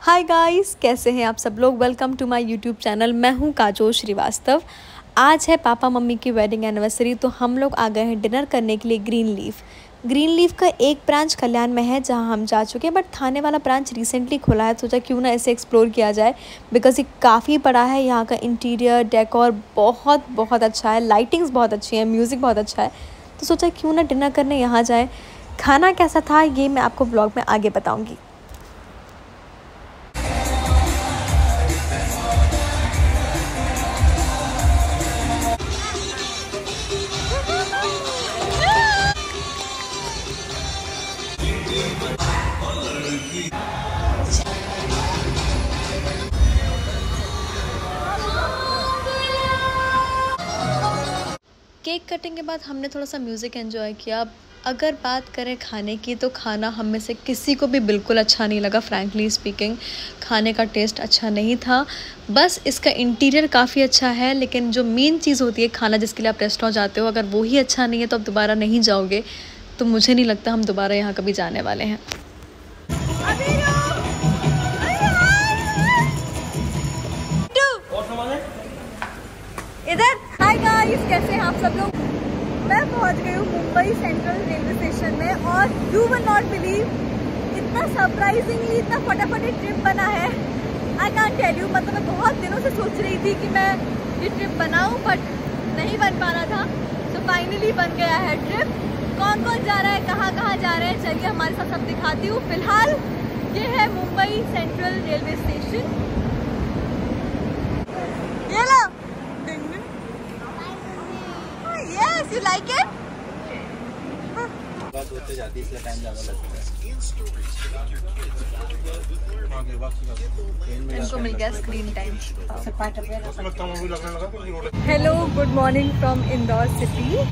Hi guys, कैसे हैं आप सब लोग। Welcome to my YouTube channel. मैं हूं काजोल श्रीवास्तव। आज है पापा मम्मी की वेडिंग एनिवर्सरी, तो हम लोग आ गए हैं डिनर करने के लिए ग्रीन लीफ का एक ब्रांच कल्याण में है जहां हम जा चुके हैं, बट थाने वाला ब्रांच रिसेंटली खुला है। सोचा क्यों ना इसे एक्सप्लोर किया जाए, बिकॉज ये काफ़ी बड़ा है। यहाँ का इंटीरियर डेकोर बहुत अच्छा है, लाइटिंग्स बहुत अच्छी है, म्यूज़िक बहुत अच्छा है। तो सोचा क्यों ना डिनर करने यहाँ जाए। खाना कैसा था ये मैं आपको ब्लॉग में आगे बताऊँगी। केक कटिंग के बाद हमने थोड़ा सा म्यूज़िक एंजॉय किया। अगर बात करें खाने की, तो खाना हम में से किसी को भी बिल्कुल अच्छा नहीं लगा। फ्रैंकली स्पीकिंग, खाने का टेस्ट अच्छा नहीं था। बस इसका इंटीरियर काफ़ी अच्छा है, लेकिन जो मेन चीज़ होती है खाना, जिसके लिए आप रेस्टोरेंट जाते हो, अगर वो ही अच्छा नहीं है तो आप दोबारा नहीं जाओगे। तो मुझे नहीं लगता हम दोबारा यहाँ कभी जाने वाले हैं। इधर हाय गाइस, कैसे हैं आप सब लोग। मैं पहुंच गई हूँ मुंबई सेंट्रल रेलवे स्टेशन में, और यू विल नॉट बिलीव, इतना सरप्राइजिंगली इतना फटाफट ट्रिप बना है। आई कांट टेल यू, मतलब मैं बहुत दिनों से सोच रही थी कि मैं ये ट्रिप बनाऊं, बट नहीं बन पा रहा था। तो फाइनली बन गया है ट्रिप। कौन कौन जा रहा है, कहाँ कहाँ जा रहे हैं, चलिए हमारे साथ सब दिखाती हूँ। फिलहाल ये है मुंबई सेंट्रल रेलवे स्टेशन। ये लो, you like it? बात होते जाती है, इसलिए टाइम ज़्यादा लगता है। इनको मिल गया screen time. Hello, good morning from Indore city.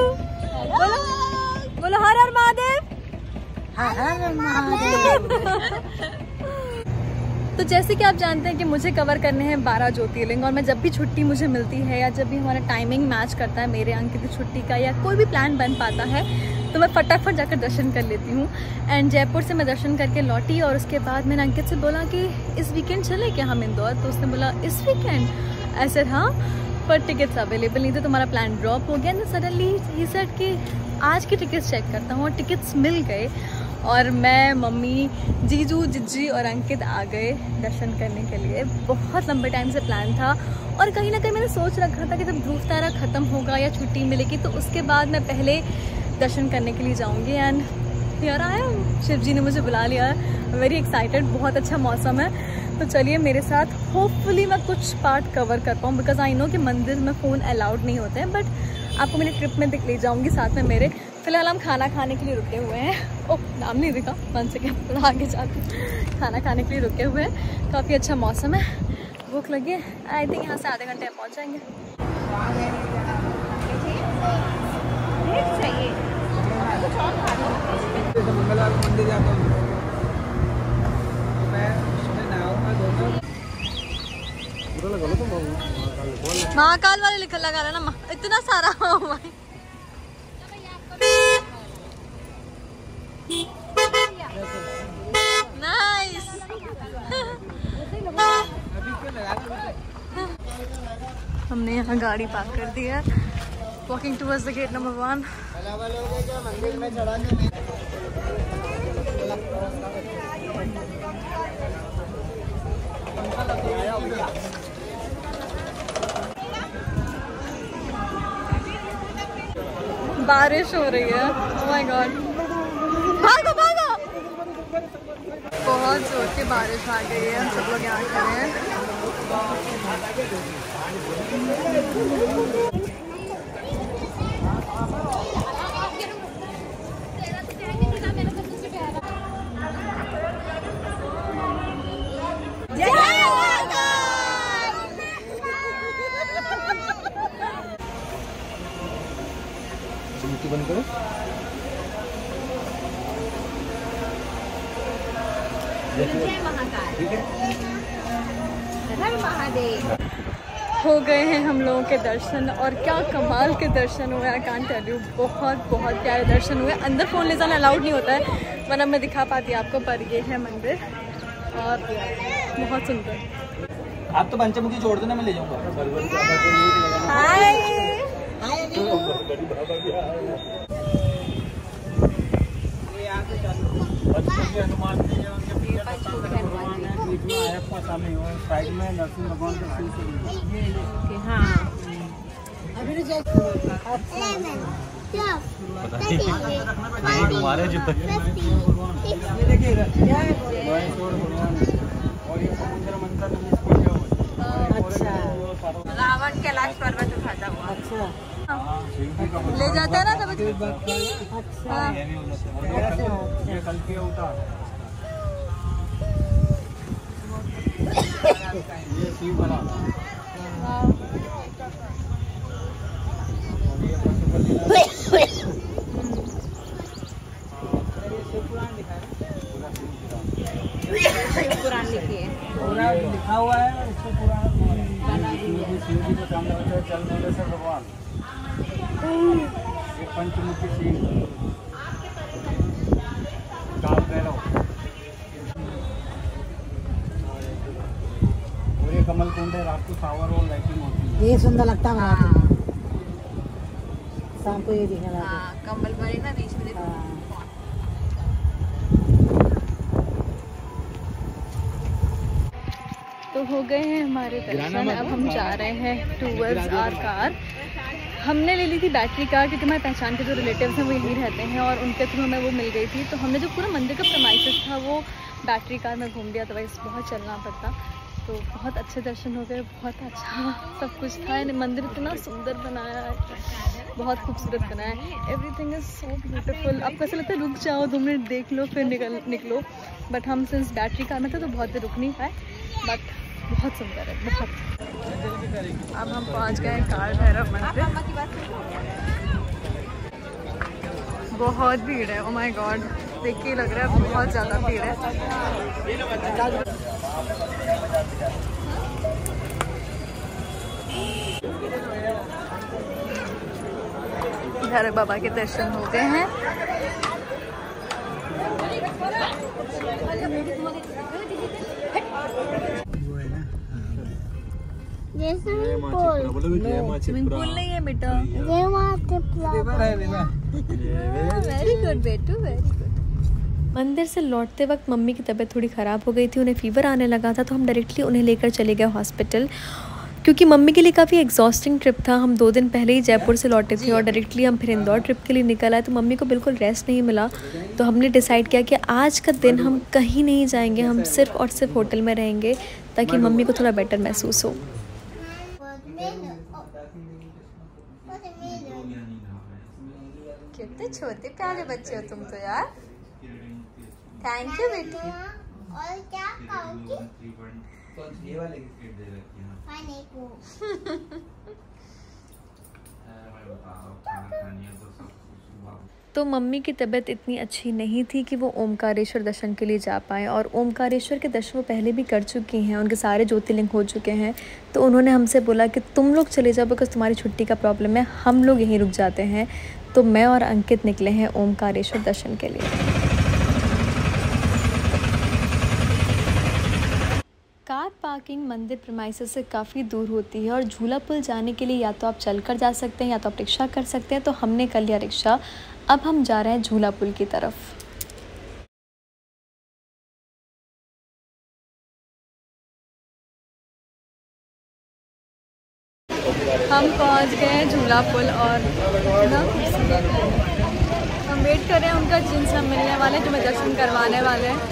बोलो हर हर महादेव। हर हर महादेव। तो जैसे कि आप जानते हैं कि मुझे कवर करने हैं 12 ज्योतिर्लिंग, और मैं जब भी छुट्टी मुझे मिलती है या जब भी हमारा टाइमिंग मैच करता है मेरे अंकित की छुट्टी का, या कोई भी प्लान बन पाता है, तो मैं फटाफट जाकर दर्शन कर लेती हूँ। एंड जयपुर से मैं दर्शन करके लौटी, और उसके बाद मैंने अंकित से बोला कि इस वीकेंड चले क्या हम इंदौर। तो उसने बोला इस वीकेंड, ऐसे हाँ, पर टिकट्स अवेलेबल नहीं थे, तो हमारा प्लान ड्रॉप हो गया। सडनली ही सेड कि आज की टिकट्स चेक करता हूँ, और टिकट्स मिल गए। और मैं, मम्मी, जीजू, जिज्जी और अंकित आ गए दर्शन करने के लिए। बहुत लंबे टाइम से प्लान था, और कहीं ना कहीं मैंने सोच रखा था कि जब ध्रुव तारा ख़त्म होगा या छुट्टी मिलेगी, तो उसके बाद मैं पहले दर्शन करने के लिए जाऊंगी। And here I am, Shiv ji ने मुझे बुला लिया है। वेरी एक्साइटेड, बहुत अच्छा मौसम है। तो चलिए मेरे साथ, होपफुली मैं कुछ पार्ट कवर कर पाऊँ, बिकॉज आई नो कि मंदिर में फ़ोन अलाउड नहीं होते हैं, बट आपको मेरी ट्रिप में ले जाऊँगी साथ में मेरे। फिलहाल हम खाना खाने के लिए रुके हुए हैं। ओह, नाम नहीं दिखा, 1 सेकेंड थोड़ा आगे जाते हैं। खाना खाने के लिए रुके हुए हैं, काफ़ी अच्छा मौसम है, भूख लगी है। आई थिंक यहाँ से आधे घंटे में पहुँच जाएंगे। महाकाल वाले लिखा लगा रहा ना, इतना सारा भाई। नाइस। हमने यहाँ गाड़ी पार्क कर दी है। Walking towards the gate number 1। मंदिर में चढ़ा के बारिश हो रही है। ओह माय गॉड, भागो भागो। बहुत जोर की बारिश आ गई है, हम सब लोग यहाँ खड़े हैं। बंद करो। हो गए हैं हम लोगों के दर्शन, और क्या कमाल के दर्शन हुए। आई कांट टेल यू, बहुत प्यारे दर्शन हुए। अंदर फ़ोन ले जाना अलाउड नहीं होता है, वरना मैं दिखा पाती आपको, पर ये है मंदिर। और बहुत सुंदर। आप तो पंचमुखी छोड़ देना, मैं ले जाऊंगा। हाय हनुमान साइड में नरसिंह भगवान का रावण कैलाश पर्वत उठाता हुआ। अच्छा ले जाता है ना तब। अच्छा पुराण लिखी है, लिखा हुआ है उसको पुराण शिव जी को सामने होता है चल भगवान। ये पंचमुखी सिंह काल भैरव और ये कमल कुंड है। रात को शावर और लाइटिंग होती है। ये सुंदर लगता है शाम को ये दिखा कमल भरे ना बीच में। तो हो गए हैं हमारे दर्शन। अब हम जा रहे हैं टूवर्ड्स आवर कार। हमने ले ली थी बैटरी कार क्योंकि हमारे पहचान के जो रिलेटिव्स हैं वो यहीं रहते हैं और उनके थ्रू हमें वो मिल गई थी। तो हमने जो पूरा मंदिर का प्रमाइसेस था वो बैटरी कार में घूम लिया, तो वैसे बहुत चलना पड़ता। तो बहुत अच्छे दर्शन हो गए, बहुत अच्छा सब कुछ था। मंदिर इतना सुंदर बनाया है, बहुत खूबसूरत बनाया है। Everything is so beautiful. अब कैसे लगता है रुक जाओ 2 मिनट देख लो फिर निकलो। बट हम सिंस बैटरी कार में थे तो बहुत देर रुक नहीं पाए, बट बहुत सुंदर है बहुत। अब हम पहुंच गए काल भैरव मंदिर। बहुत भीड़ है, ओ माय गॉड, देख के लग रहा है बहुत ज़्यादा भीड़ है। भैरव बाबा के दर्शन हो गए हैं। स्विमिंग पूल नहीं है बेटा, वेरी गुड बेटू, वेरी गुड। मंदिर से लौटते वक्त मम्मी की तबीयत थोड़ी ख़राब हो गई थी, उन्हें फीवर आने लगा था। तो हम डायरेक्टली उन्हें लेकर चले गए हॉस्पिटल, क्योंकि मम्मी के लिए काफ़ी एग्जॉस्टिंग ट्रिप था। हम 2 दिन पहले ही जयपुर से लौटे थे और डायरेक्टली हम फिर इंदौर ट्रिप के लिए निकल आए। तो मम्मी को बिल्कुल रेस्ट नहीं मिला। तो हमने डिसाइड किया कि आज का दिन हम कहीं नहीं जाएंगे, हम सिर्फ और सिर्फ होटल में रहेंगे ताकि मम्मी को थोड़ा बेटर महसूस हो। कितने छोटे प्यारे बच्चे हो तुम तो यार। थैंक यू बेटी। और क्या खाओगी? ये वाले गिफ्ट दे रखी है। तो मम्मी की तबीयत इतनी अच्छी नहीं थी कि वो ओमकारेश्वर दर्शन के लिए जा पाए, और ओमकारेश्वर के दर्शन वो पहले भी कर चुकी हैं, उनके सारे ज्योतिर्लिंग हो चुके हैं। तो उन्होंने हमसे बोला कि तुम लोग चले जाओ बिकॉज तुम्हारी छुट्टी का प्रॉब्लम है, हम लोग यहीं रुक जाते हैं। तो मैं और अंकित निकले हैं ओमकारेश्वर दर्शन के लिए। कार पार्किंग मंदिर प्रीमाइसेस से काफ़ी दूर होती है और झूला पुल जाने के लिए या तो आप चलकर जा सकते हैं या तो आप रिक्शा कर सकते हैं। तो हमने कर लिया रिक्शा। अब हम जा रहे हैं झूला पुल की तरफ। हम पहुंच गए झूला पुल और हम वेट कर रहे हैं उनका जिनसे हम मिलने वाले हैं, जो हमें दर्शन करवाने वाले हैं।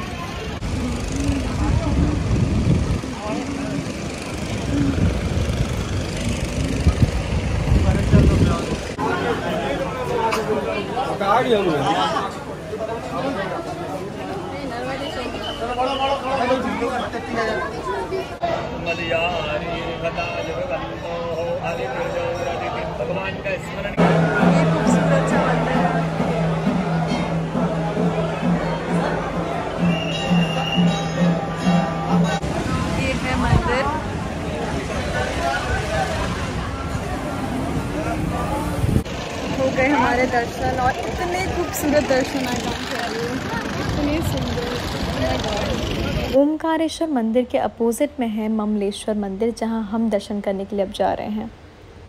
भगवान का स्मरण। ये खूबसूरत सा मंदिर है। ये है मंदिर। हो गए हमारे दर्शन और इतने खूबसूरत दर्शन आए, इतने सुंदर। ओमकारेश्वर मंदिर के अपोजिट में है ममलेश्वर मंदिर, जहां हम दर्शन करने के लिए अब जा रहे हैं।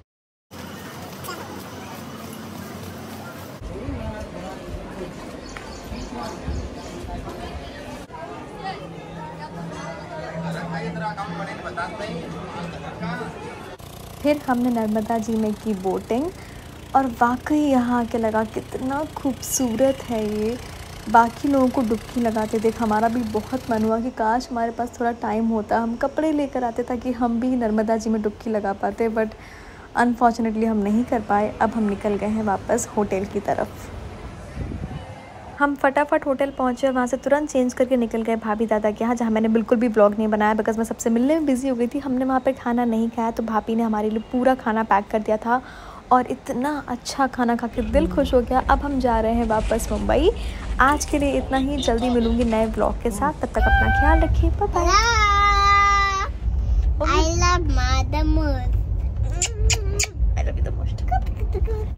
फिर हमने नर्मदा जी में की बोटिंग और वाकई यहाँ आके लगा कितना खूबसूरत है ये। बाकी लोगों को डुबकी लगाते देख हमारा भी बहुत मन हुआ कि काश हमारे पास थोड़ा टाइम होता, हम कपड़े लेकर आते ताकि हम भी नर्मदा जी में डुबकी लगा पाते, बट अनफॉर्चुनेटली हम नहीं कर पाए। अब हम निकल गए हैं वापस होटल की तरफ। हम फटाफट होटल पहुँचे और वहाँ से तुरंत चेंज करके निकल गए भाभी दादा के यहाँ, जहाँ मैंने बिल्कुल भी ब्लॉग नहीं बनाया बिकॉज मैं सबसे मिलने में बिज़ी हो गई थी। हमने वहाँ पर खाना नहीं खाया तो भाभी ने हमारे लिए पूरा खाना पैक कर दिया था और इतना अच्छा खाना खा के दिल खुश हो गया। अब हम जा रहे हैं वापस मुंबई। आज के लिए इतना ही, जल्दी मिलूंगी नए ब्लॉग के साथ। तब तक अपना ख्याल रखिए, bye bye. I love mother most. I love you the most.